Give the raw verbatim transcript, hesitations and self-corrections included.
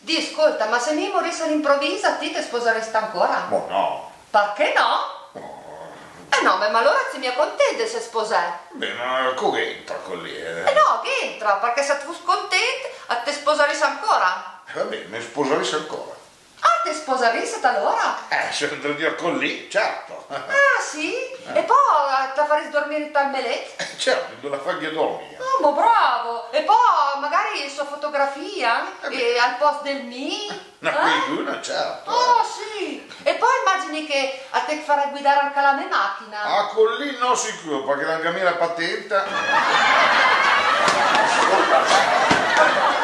Di, ascolta, ma se mi morisse all'improvviso, ti te sposeresti ancora? Ma no. Perché no? Eh no, beh, ma allora si mi è contenta se sposai. Beh, ma come entra con lì? Eh, Eh no, che entra, perché se tu sei contenta, a te sposeresti ancora. va bene, mi sposeresti ancora. Ah, te sposeresti allora? Eh, se andrò a dire con lì, certo. Ah, sì? E poi te faresti dormire in palmelette? Eh, certo, non la fai dormire. Oh, ma bravo! E poi magari sua fotografia Eh e al posto del mi. Una eh? figura, certo. Oh, sì! E poi immagini che a te farai guidare anche la mia macchina. Ah, con lì no sicuro, perché la mia patente.